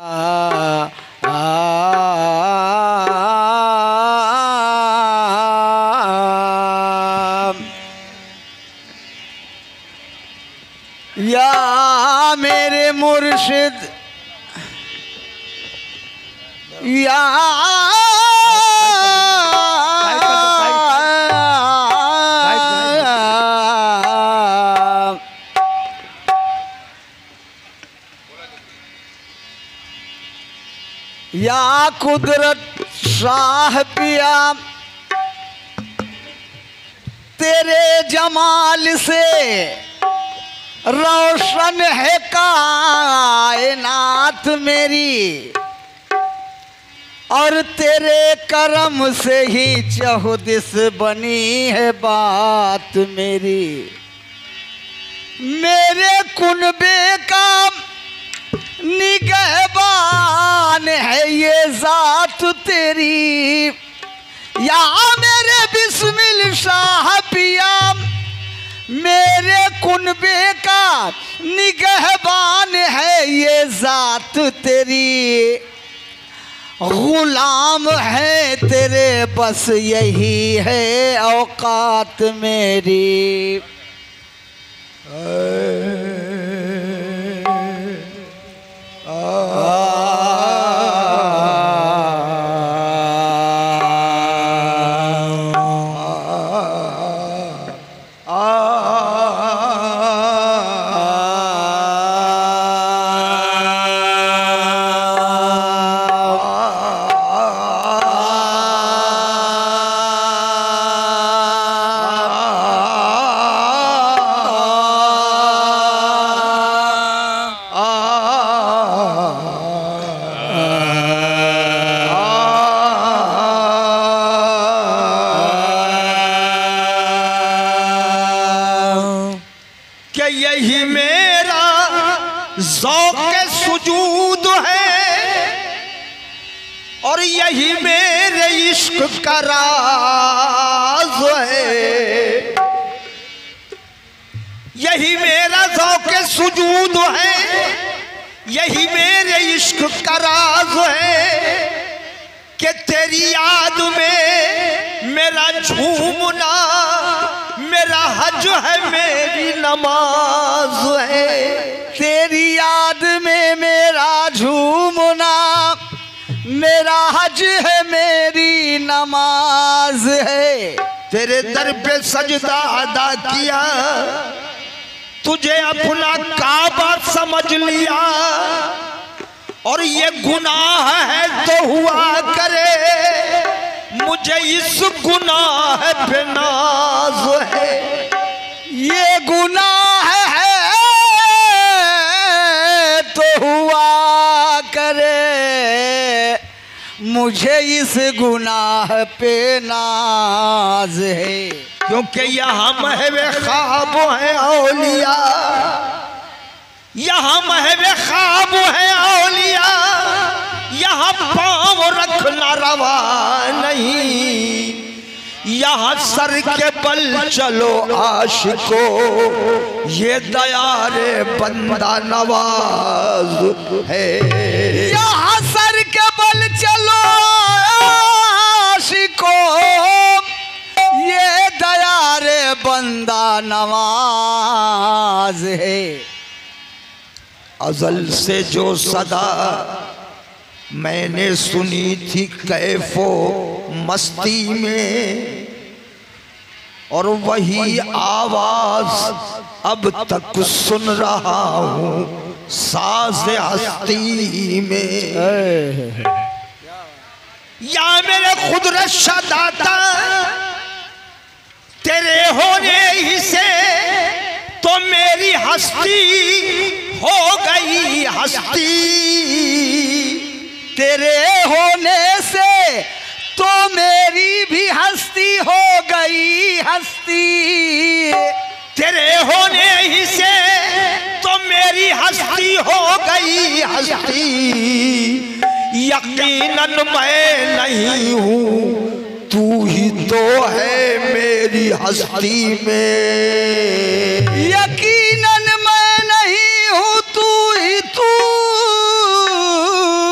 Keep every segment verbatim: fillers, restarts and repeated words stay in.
या मेरे मुर्शिद या या कुदरत शाह पिया तेरे जमाल से रोशन है कायनात मेरी और तेरे करम से ही चहुदिस बनी है बात मेरी। मेरे कुनबे का निगहबान है ये जात तेरी या मेरे बिस्मिल शाह पिया मेरे कुनबे का निगहबान है ये जात तेरी। गुलाम है तेरे बस यही है औकात मेरी। यही मेरा ज़ौक़ सुजूद है और यही मेरे इश्क का राज है। यही मेरा ज़ौक़ सुजूद है यही मेरे इश्क का राज है कि तेरी याद में मेरा झूमना मेरा हज है मेरी नमाज है। तेरी याद में मेरा झूमना मेरा हज है मेरी नमाज है। तेरे दर पे सजदा अदा किया तुझे अपना काबा समझ लिया और ये गुनाह है तो हुआ करे मुझे इस गुनाह पे नाज है। ये गुनाह है तो हुआ करे मुझे इस गुनाह पे नाज है। क्योंकि यहाँ महवे ख्वाब है औलिया यहाँ महवे ख्वाब है औलिया यहाँ पाँव रखना रवा नहीं। यहाँ सर के बल चलो आशिको ये दयारे बंदा नवाज है। यहाँ सर के बल चलो आशिको ये दयारे बंदा नवाज है। अज़ल से जो सदा मैंने सुनी थी कैफो मस्ती में और वही आवाज अब तक सुन रहा हूँ साज़ हस्ती में। या मेरे खुदरत दाता तेरे होने ही से तो मेरी हस्ती हो गई हस्ती। तेरे होने से तो मेरी भी हस्ती हो गई हस्ती। तेरे होने ही से तो मेरी हस्ती हो गई हस्ती। यकीनन मैं नहीं हूँ तू ही तो है मेरी हस्ती में। यकीनन मैं नहीं हूँ तू ही तू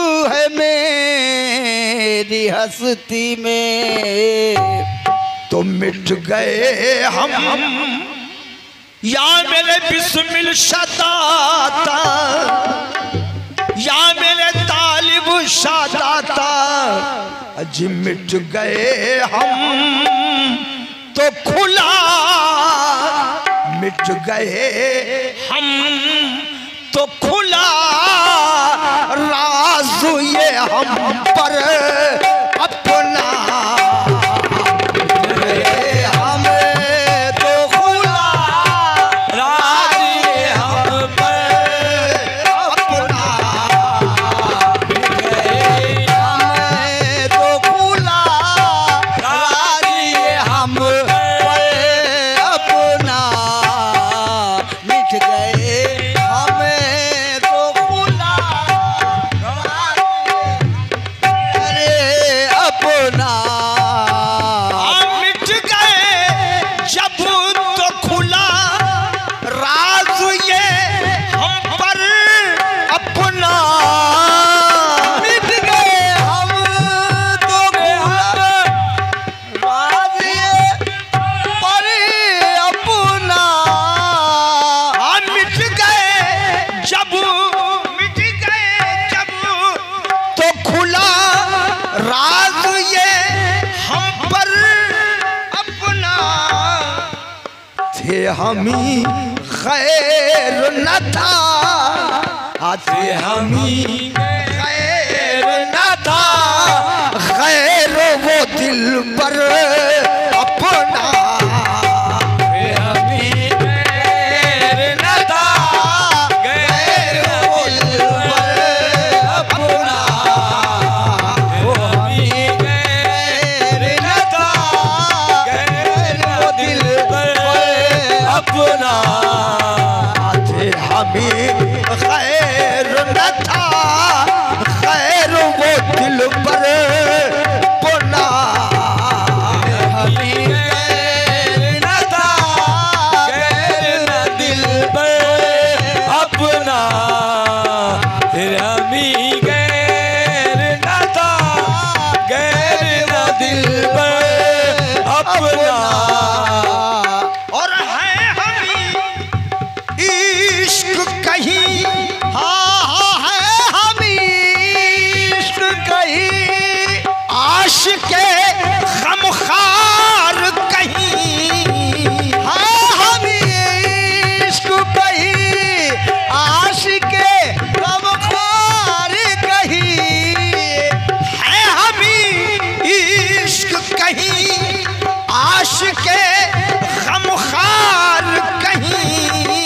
मेरी हस्ती में। तो मिट गए हम या मेरे बिस्मिल शदाता, या मेरे तालिब शादाता, अजी मिट गए हम तो खुला, मिट गए हम तो खुला राज ये हम पर अपना। हमी खैर न था, आते हमी खैर न था, खैर वो दिल पर अपना। हमी खैर न था, खैर वो दिल पर अपना। हमी खैर न था, खैर वो दिल पर अपना। आते हमें खैर न था, खैर वो दिल पर अपना। हमें खैर न था, खैर न दिल पर अपना। फिर हमें खैर न था, खैर न दिल पर अपना। कहीं हाँ हाँ है हम इश्क कहीं, आशिक़े ग़मख़ार कहीं। हाँ हम इश्क कहीं, आशिक़े ग़मख़ार कहीं। है हम इश्क कहीं, आशिक़े ग़मख़ार कहीं।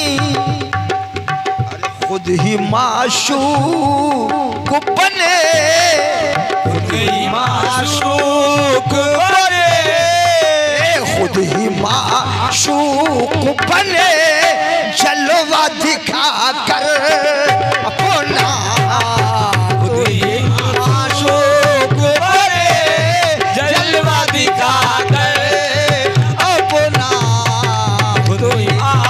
खुद ही माशूक बने, खुद ही माशूक बने, खुद ही माशूक बने, जलवा दिखा कर अपना। खुद ही माशूक बने, जलवा दिखा कर अपना। खुद ही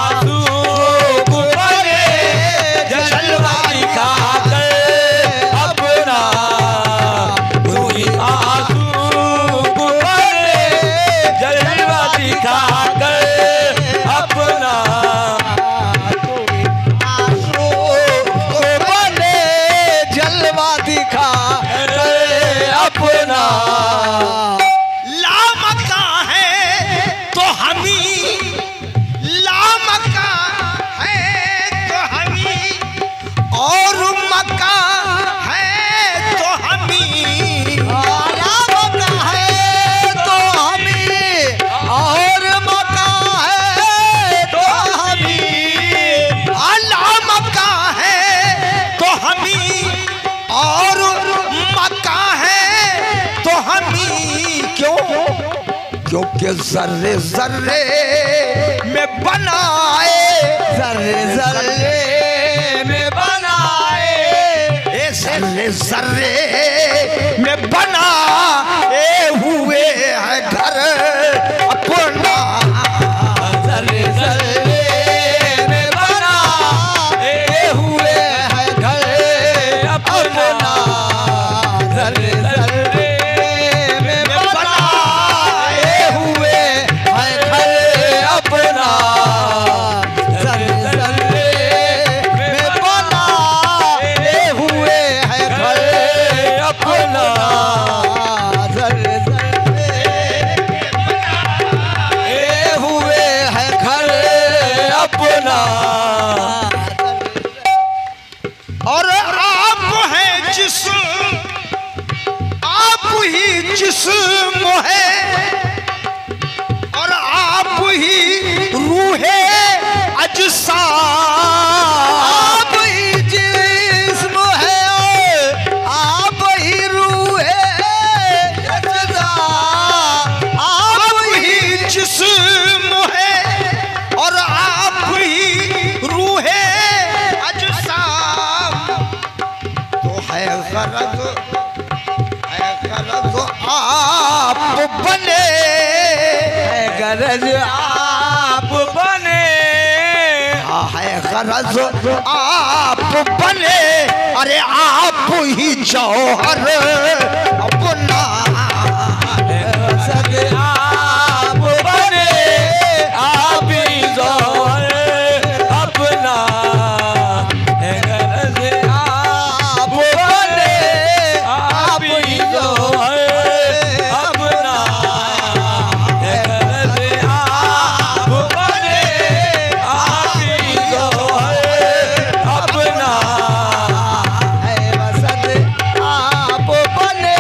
क्योंकि जर्रे जर्रे में बनाए, जर्रे जर्रे में बनाए, ए जर्रे जर्रे में बनाए हुए है घर अपना। जर्रे जर्रे में बनाए हुए है घर अपना। जर्रे जर्रे जिस्म है और आप ही रूहे अजसा, आप ही जिस्म है आप ही रूहे अजसा, आप ही जिस्म है और आप ही रूहे अजसा। तो है गरज है गरज आप बने, है गरज आप बने, है गरज आप बने, अरे आप ही जौहर अपना, सद आप बने, आप ही जौहर अपना, है गरज आप बने, आप ही जौहर अपना, है गरज आप बने, आप ही जौहर अपना, है वसद आप बने,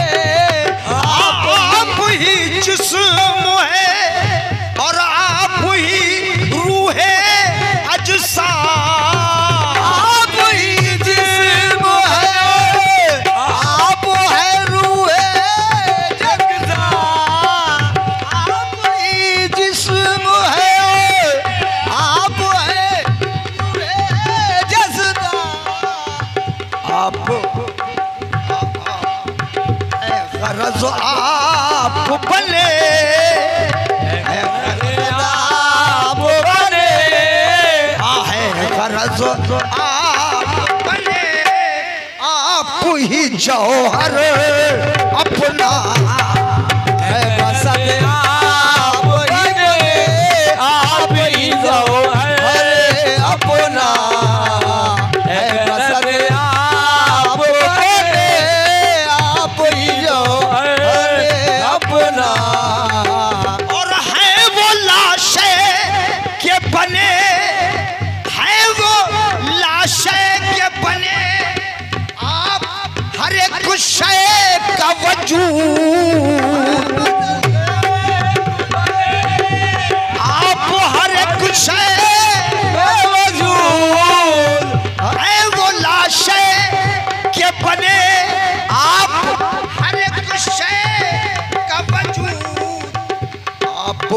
आप ही जिस्म है और आप ही रूहे अजसा, आप ही जिस्म है आप है रूहे जगदा, आप ही जिस्म है आप है रूहे जगदा, आप है गरज आप बने, है आप बने, है गरज आप बने, आप ही जौहर अपना, है वसद आप ही बने, आप ही जौहर अपना, है वसद आप बने, आप ही जौहर अपना, और है वो लाशे के बने, है वो लाशे के बने, आप हर एक शय का वजूद, आप हर एक शय का वजूद, है वो लाशे के बने, आप हर एक शय का वजूद, आप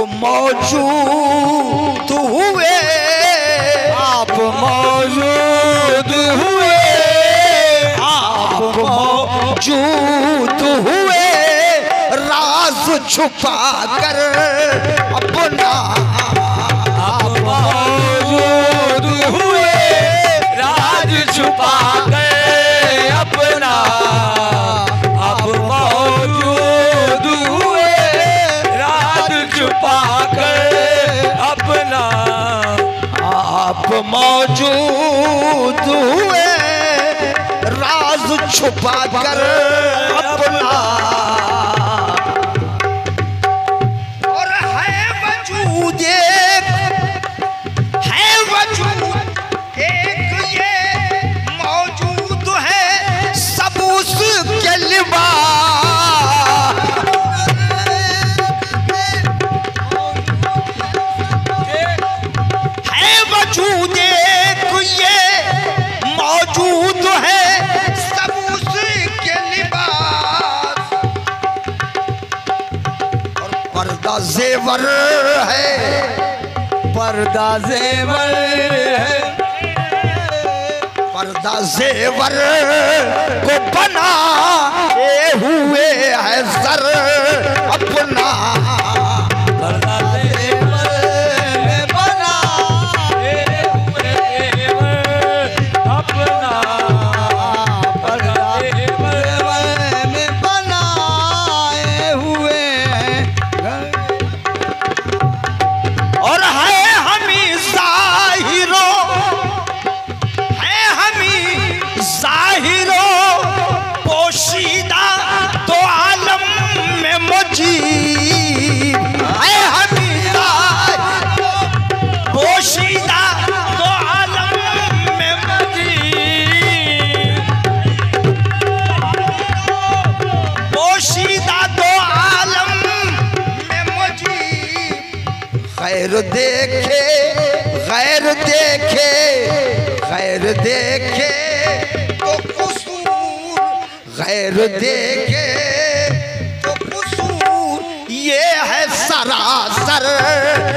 मौजूद हुए, आप मौजूद हुए, आप मौजूद हुए, राज छुपा कर अपना, आप मौजूद हुए, राज छुपा कर अपना, आप मौजूद हुए, राज छुपा कर अपना, आप मौजूद हुए, राज छुपा कर अपना, और है वजूद एक, है वजूद एक ये मौजूद है सब उसके लिबास, है वजूद एक ये मौजूद है सब उसके लिबास, और पर्दा जेवर है, पर्दा जेवर है, पर्दा जेवर को बना ये हुए है सर अपना, पर्दा जेवर में बना ये हुए अपना, पर्दा जेवर में बनाए हुए, और है हमी जाहिरो, है हमी जाहिरो गैर देखे गैर देखे गैर देखे तो कसूर गैर देखे तो कसूर ये है सरासर